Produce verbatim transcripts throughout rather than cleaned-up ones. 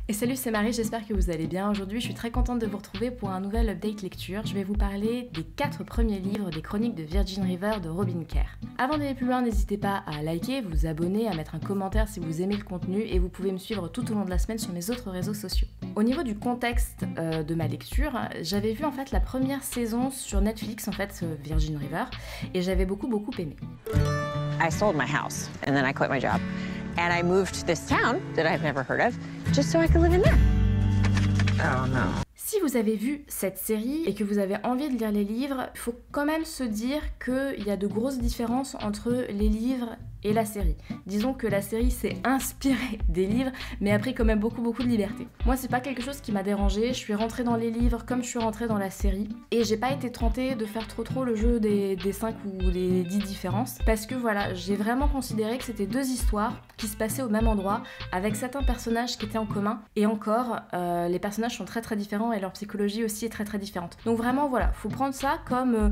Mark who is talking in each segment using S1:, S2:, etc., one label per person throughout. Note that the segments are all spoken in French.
S1: Et salut, c'est Marie, j'espère que vous allez bien. Aujourd'hui, je suis très contente de vous retrouver pour un nouvel update lecture. Je vais vous parler des quatre premiers livres des chroniques de Virgin River de Robin Kerr. Avant d'aller plus loin, n'hésitez pas à liker, vous abonner, à mettre un commentaire si vous aimez le contenu et vous pouvez me suivre tout au long de la semaine sur mes autres réseaux sociaux. Au niveau du contexte euh, de ma lecture, j'avais vu en fait la première saison sur Netflix, en fait Virgin River, et j'avais beaucoup beaucoup aimé.
S2: I sold my house and then I quit my job. And I moved to this town that I've never heard of, just so I could live in there.
S3: Oh no.
S1: Si vous avez vu cette série et que vous avez envie de lire les livres, il faut quand même se dire qu'il y a de grosses différences entre les livres et la série. Disons que la série s'est inspirée des livres, mais a pris quand même beaucoup beaucoup de liberté. Moi, c'est pas quelque chose qui m'a dérangée, je suis rentrée dans les livres comme je suis rentrée dans la série, et j'ai pas été tentée de faire trop trop le jeu des, des cinq ou des dix différences, parce que voilà, j'ai vraiment considéré que c'était deux histoires qui se passaient au même endroit, avec certains personnages qui étaient en commun, et encore, euh, les personnages sont très très différents, et leur psychologie aussi est très très différente. Donc vraiment, voilà, faut prendre ça comme... Euh,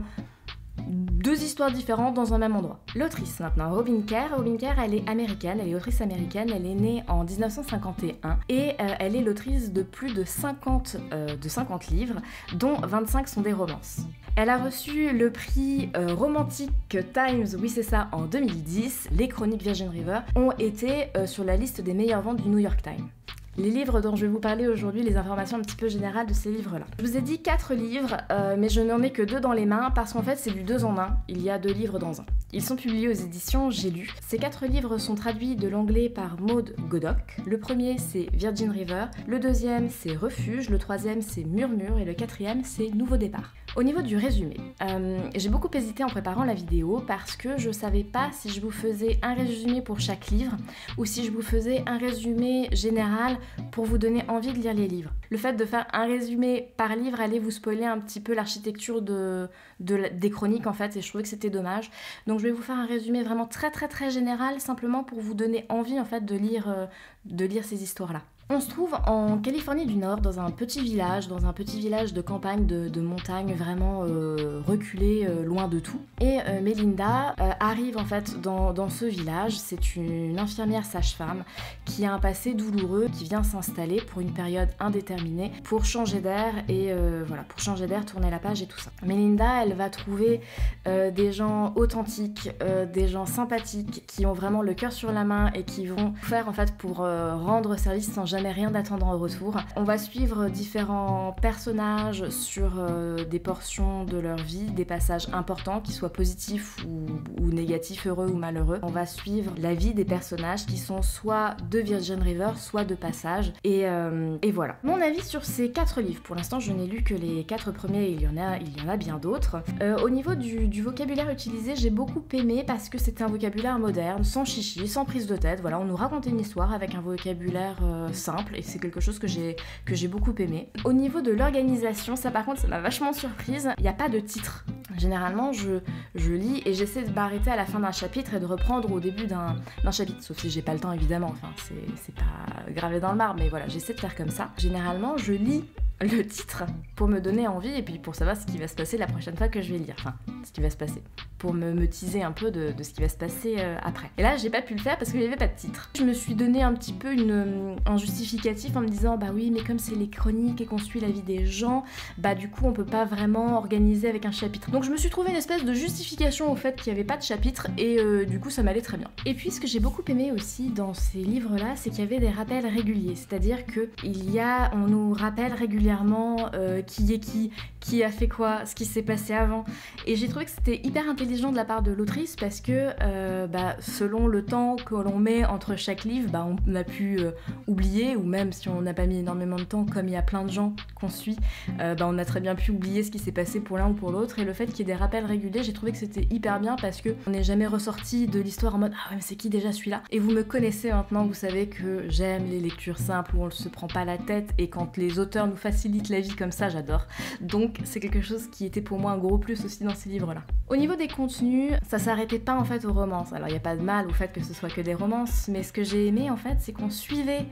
S1: deux histoires différentes dans un même endroit. L'autrice maintenant, Robin Kerr. Robin Kerr, elle est américaine, elle est autrice américaine, elle est née en dix-neuf cent cinquante et un et euh, elle est l'autrice de plus de cinquante, euh, de cinquante livres, dont vingt-cinq sont des romances. Elle a reçu le prix euh, Romantic Times, oui c'est ça, en deux mille dix. Les chroniques Virgin River ont été euh, sur la liste des meilleures ventes du New York Times. Les livres dont je vais vous parler aujourd'hui, les informations un petit peu générales de ces livres-là. Je vous ai dit quatre livres, euh, mais je n'en ai que deux dans les mains parce qu'en fait c'est du deux en un. Il y a deux livres dans un. Ils sont publiés aux éditions J'ai lu. Ces quatre livres sont traduits de l'anglais par Maud Godoc. Le premier c'est Virgin River, le deuxième c'est Refuge, le troisième c'est Murmure et le quatrième c'est Nouveau départ. Au niveau du résumé, euh, j'ai beaucoup hésité en préparant la vidéo parce que je savais pas si je vous faisais un résumé pour chaque livre ou si je vous faisais un résumé général pour vous donner envie de lire les livres. Le fait de faire un résumé par livre allait vous spoiler un petit peu l'architecture de, de, des chroniques en fait, et je trouvais que c'était dommage. Donc je vais vous faire un résumé vraiment très très très général, simplement pour vous donner envie en fait de lire, euh, de lire ces histoires-là. On se trouve en Californie du Nord, dans un petit village, dans un petit village de campagne, de, de montagne, vraiment euh, reculé, euh, loin de tout. Et euh, Melinda euh, arrive en fait dans, dans ce village. C'est une infirmière sage-femme qui a un passé douloureux, qui vient s'installer pour une période indéterminée pour changer d'air et euh, voilà, pour changer d'air, tourner la page et tout ça. Melinda, elle va trouver euh, des gens authentiques, euh, des gens sympathiques, qui ont vraiment le cœur sur la main et qui vont faire en fait pour euh, rendre service sans jamais rien d'attendre en retour. On va suivre différents personnages sur euh, des portions de leur vie, des passages importants, qu'ils soient positifs ou, ou négatifs, heureux ou malheureux. On va suivre la vie des personnages qui sont soit de Virgin River, soit de passage. Et, euh, et voilà. Mon avis sur ces quatre livres. Pour l'instant, je n'ai lu que les quatre premiers, il y en a, il y en a bien d'autres. Euh, au niveau du, du vocabulaire utilisé, j'ai beaucoup aimé parce que c'était un vocabulaire moderne, sans chichi, sans prise de tête. Voilà, on nous racontait une histoire avec un vocabulaire euh, simple, et c'est quelque chose que j'ai que j'ai beaucoup aimé. Au niveau de l'organisation, ça par contre ça m'a vachement surprise, il n'y a pas de titre. Généralement je, je lis et j'essaie de m'arrêter à la fin d'un chapitre et de reprendre au début d'un chapitre, sauf si j'ai pas le temps évidemment, enfin c'est pas gravé dans le marbre, mais voilà, j'essaie de faire comme ça. Généralement je lis le titre pour me donner envie et puis pour savoir ce qui va se passer la prochaine fois que je vais lire, enfin ce qui va se passer, pour me, me teaser un peu de, de ce qui va se passer euh, après. Et là j'ai pas pu le faire parce qu'il n'y avait pas de titre. Je me suis donné un petit peu une, un justificatif en me disant bah oui mais comme c'est les chroniques et qu'on suit la vie des gens, bah du coup on peut pas vraiment organiser avec un chapitre. Donc je me suis trouvé une espèce de justification au fait qu'il n'y avait pas de chapitre et euh, du coup ça m'allait très bien. Et puis ce que j'ai beaucoup aimé aussi dans ces livres là, c'est qu'il y avait des rappels réguliers, c'est-à-dire que il y a, on nous rappelle régulièrement Euh, qui est qui, qui a fait quoi, ce qui s'est passé avant. Et j'ai trouvé que c'était hyper intelligent de la part de l'autrice parce que euh, bah, selon le temps que l'on met entre chaque livre, bah, on a pu euh, oublier, ou même si on n'a pas mis énormément de temps, comme il y a plein de gens qu'on suit, euh, bah, on a très bien pu oublier ce qui s'est passé pour l'un ou pour l'autre. Et le fait qu'il y ait des rappels réguliers, j'ai trouvé que c'était hyper bien parce qu'on n'est jamais ressorti de l'histoire en mode ah ouais mais c'est qui déjà celui-là. Et vous me connaissez maintenant, vous savez que j'aime les lectures simples où on ne se prend pas la tête, et quand les auteurs nous facilitent la vie comme ça, j'adore. Donc c'est quelque chose qui était pour moi un gros plus aussi dans ces livres-là. Au niveau des contenus, ça s'arrêtait pas en fait aux romances. Alors il n'y a pas de mal au fait que ce soit que des romances, mais ce que j'ai aimé en fait, c'est qu'on suivait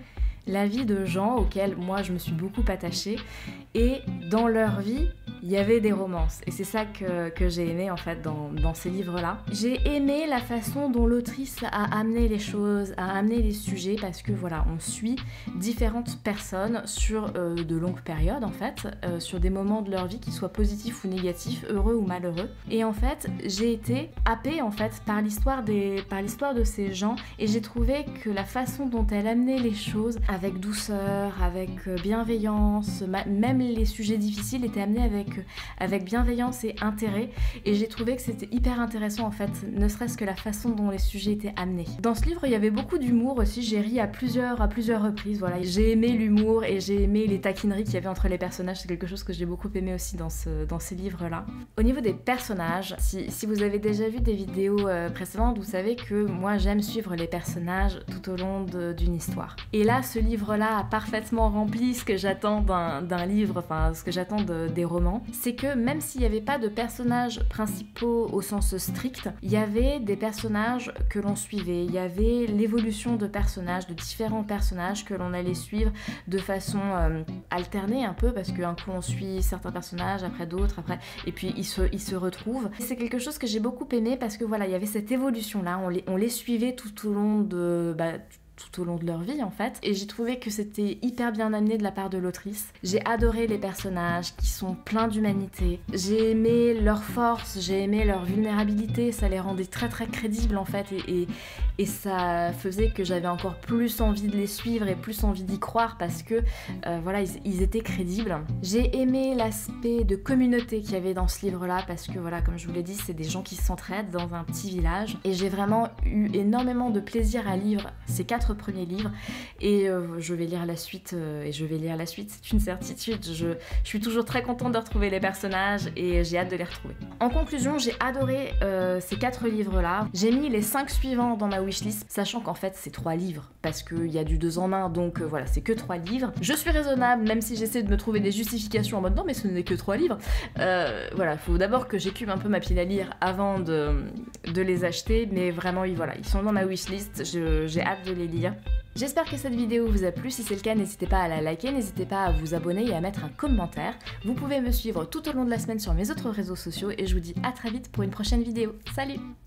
S1: la vie de gens auxquels moi je me suis beaucoup attachée, et dans leur vie il y avait des romances, et c'est ça que, que j'ai aimé en fait dans, dans ces livres-là. J'ai aimé la façon dont l'autrice a amené les choses, a amené les sujets, parce que voilà, on suit différentes personnes sur euh, de longues périodes en fait, euh, sur des moments de leur vie qui soient positifs ou négatifs, heureux ou malheureux. Et en fait, j'ai été happée en fait par l'histoire des, par l'histoire de ces gens, et j'ai trouvé que la façon dont elle amenait les choses, avec douceur, avec bienveillance, même les sujets difficiles étaient amenés avec avec bienveillance et intérêt, et j'ai trouvé que c'était hyper intéressant en fait, ne serait-ce que la façon dont les sujets étaient amenés. Dans ce livre, il y avait beaucoup d'humour aussi, j'ai ri à plusieurs, à plusieurs reprises, voilà. J'ai aimé l'humour et j'ai aimé les taquineries qu'il y avait entre les personnages, c'est quelque chose que j'ai beaucoup aimé aussi dans, ce, dans ces livres-là. Au niveau des personnages, si, si vous avez déjà vu des vidéos euh, précédentes, vous savez que moi j'aime suivre les personnages tout au long de, d'une histoire. Et là, ce livre-là a parfaitement rempli ce que j'attends d'un, d'un livre, enfin ce que j'attends de, des romans. C'est que même s'il n'y avait pas de personnages principaux au sens strict, il y avait des personnages que l'on suivait, il y avait l'évolution de personnages, de différents personnages que l'on allait suivre de façon euh, alternée un peu, parce qu'un coup on suit certains personnages, après d'autres, après, et puis ils se, ils se retrouvent. C'est quelque chose que j'ai beaucoup aimé, parce que voilà, il y avait cette évolution-là, on les, on les suivait tout au long de... Bah, tout au long de leur vie en fait, et j'ai trouvé que c'était hyper bien amené de la part de l'autrice. J'ai adoré les personnages qui sont pleins d'humanité, j'ai aimé leur force, j'ai aimé leur vulnérabilité, ça les rendait très très crédibles en fait, et, et, et ça faisait que j'avais encore plus envie de les suivre et plus envie d'y croire, parce que euh, voilà, ils, ils étaient crédibles. J'ai aimé l'aspect de communauté qu'il y avait dans ce livre là, parce que voilà, comme je vous l'ai dit, c'est des gens qui s'entraident dans un petit village, et j'ai vraiment eu énormément de plaisir à lire ces quatre premiers livres, et euh, je vais lire la suite, euh, et je vais lire la suite, c'est une certitude. Je, je suis toujours très contente de retrouver les personnages, et j'ai hâte de les retrouver. En conclusion, j'ai adoré euh, ces quatre livres là. J'ai mis les cinq suivants dans ma wishlist, sachant qu'en fait c'est trois livres, parce qu'il y a du deux en un, donc euh, voilà, c'est que trois livres. Je suis raisonnable, même si j'essaie de me trouver des justifications en mode non mais ce n'est que trois livres. Euh, voilà, faut d'abord que j'écume un peu ma pile à lire avant de, de les acheter, mais vraiment voilà, ils sont dans ma wishlist, je, j'ai hâte de les lire. J'espère que cette vidéo vous a plu, si c'est le cas n'hésitez pas à la liker, n'hésitez pas à vous abonner et à mettre un commentaire. Vous pouvez me suivre tout au long de la semaine sur mes autres réseaux sociaux, et je vous dis à très vite pour une prochaine vidéo. Salut!